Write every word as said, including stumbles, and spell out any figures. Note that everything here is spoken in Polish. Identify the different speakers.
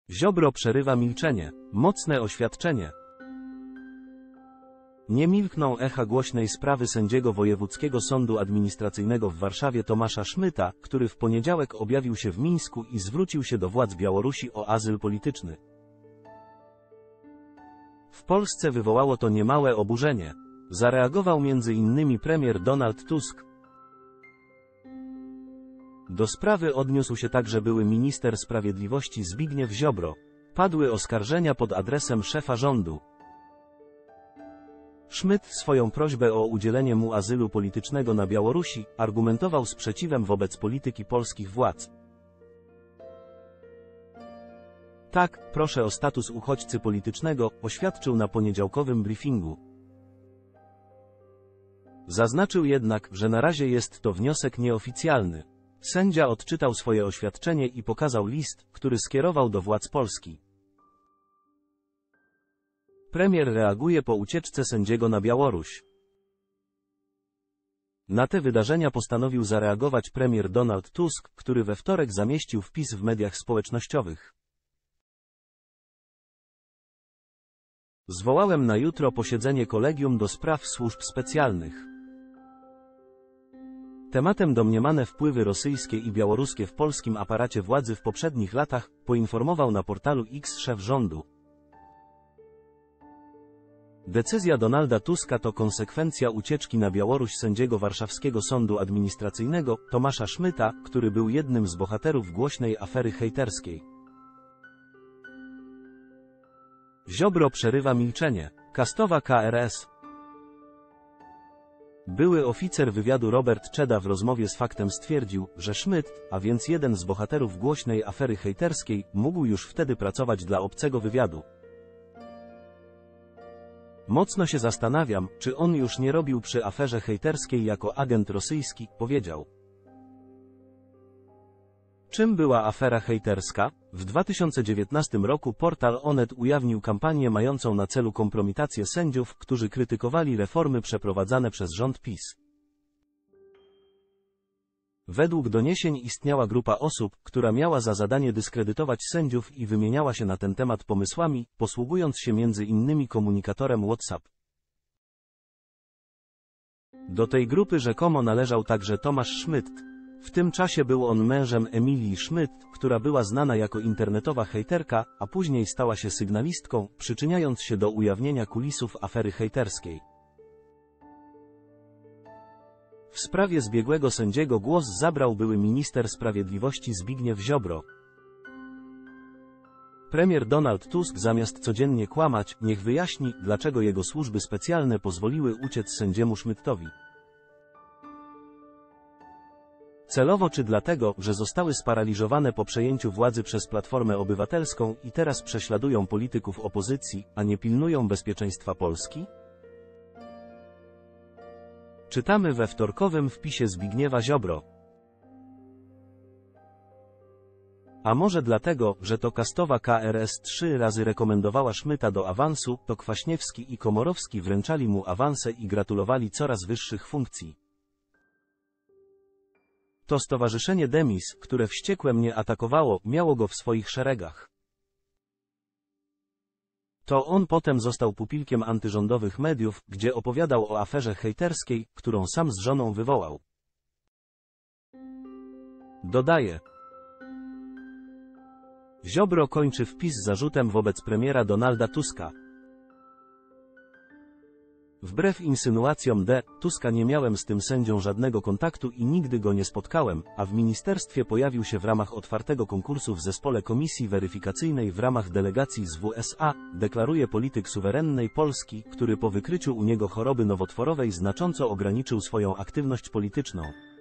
Speaker 1: Ziobro przerywa milczenie. Mocne oświadczenie. Nie milkną echa głośnej sprawy sędziego Wojewódzkiego Sądu Administracyjnego w Warszawie Tomasza Szmyta, który w poniedziałek objawił się w Mińsku i zwrócił się do władz Białorusi o azyl polityczny. W Polsce wywołało to niemałe oburzenie. Zareagował między innymi premier Donald Tusk. Do sprawy odniósł się także były minister sprawiedliwości Zbigniew Ziobro. Padły oskarżenia pod adresem szefa rządu. Szmyt swoją prośbę o udzielenie mu azylu politycznego na Białorusi argumentował sprzeciwem wobec polityki polskich władz. Tak, proszę o status uchodźcy politycznego, oświadczył na poniedziałkowym briefingu. Zaznaczył jednak, że na razie jest to wniosek nieoficjalny. Sędzia odczytał swoje oświadczenie i pokazał list, który skierował do władz Polski. Premier reaguje po ucieczce sędziego na Białoruś. Na te wydarzenia postanowił zareagować premier Donald Tusk, który we wtorek zamieścił wpis w mediach społecznościowych. Zwołałem na jutro posiedzenie Kolegium do Spraw Służb Specjalnych. Tematem domniemane wpływy rosyjskie i białoruskie w polskim aparacie władzy w poprzednich latach, poinformował na portalu X szef rządu. Decyzja Donalda Tuska to konsekwencja ucieczki na Białoruś sędziego Warszawskiego Sądu Administracyjnego, Tomasza Szmyta, który był jednym z bohaterów głośnej afery hejterskiej. Ziobro przerywa milczenie. Kastowa K R S. Były oficer wywiadu Robert Czeda w rozmowie z Faktem stwierdził, że Szmyt, a więc jeden z bohaterów głośnej afery hejterskiej, mógł już wtedy pracować dla obcego wywiadu. Mocno się zastanawiam, czy on już nie robił przy aferze hejterskiej jako agent rosyjski, powiedział. Czym była afera hejterska? W dwa tysiące dziewiętnastym roku portal Onet ujawnił kampanię mającą na celu kompromitację sędziów, którzy krytykowali reformy przeprowadzane przez rząd PiS. Według doniesień istniała grupa osób, która miała za zadanie dyskredytować sędziów i wymieniała się na ten temat pomysłami, posługując się między innymi komunikatorem WhatsApp. Do tej grupy rzekomo należał także Tomasz Szmyt. W tym czasie był on mężem Emilii Szmyt, która była znana jako internetowa hejterka, a później stała się sygnalistką, przyczyniając się do ujawnienia kulisów afery hejterskiej. W sprawie zbiegłego sędziego głos zabrał były minister sprawiedliwości Zbigniew Ziobro. Premier Donald Tusk zamiast codziennie kłamać, niech wyjaśni, dlaczego jego służby specjalne pozwoliły uciec sędziemu Szmytowi. Celowo czy dlatego, że zostały sparaliżowane po przejęciu władzy przez Platformę Obywatelską i teraz prześladują polityków opozycji, a nie pilnują bezpieczeństwa Polski? Czytamy we wtorkowym wpisie Zbigniewa Ziobro. A może dlatego, że to kastowa K R S trzy razy rekomendowała Szmyta do awansu, to Kwaśniewski i Komorowski wręczali mu awanse i gratulowali coraz wyższych funkcji. To stowarzyszenie Demis, które wściekłe mnie atakowało, miało go w swoich szeregach. To on potem został pupilkiem antyrządowych mediów, gdzie opowiadał o aferze hejterskiej, którą sam z żoną wywołał. Dodaje. Ziobro kończy wpis zarzutem wobec premiera Donalda Tuska. Wbrew insynuacjom D. Tuska nie miałem z tym sędzią żadnego kontaktu i nigdy go nie spotkałem, a w ministerstwie pojawił się w ramach otwartego konkursu w zespole komisji weryfikacyjnej w ramach delegacji z W S A, deklaruje polityk suwerennej Polski, który po wykryciu u niego choroby nowotworowej znacząco ograniczył swoją aktywność polityczną.